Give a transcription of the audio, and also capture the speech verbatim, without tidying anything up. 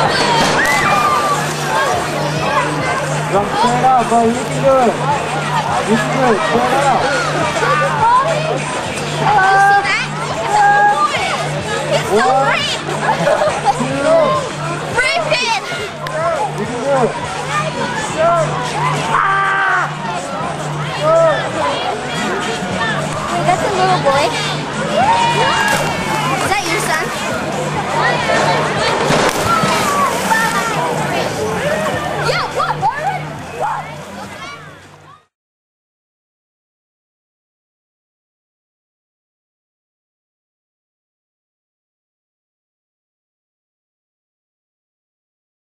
Jump straight up, bro. You can do it. You can do it. Straight up. One, two, Griffin! you can do it. Wait, that's a little boy. Is that your son?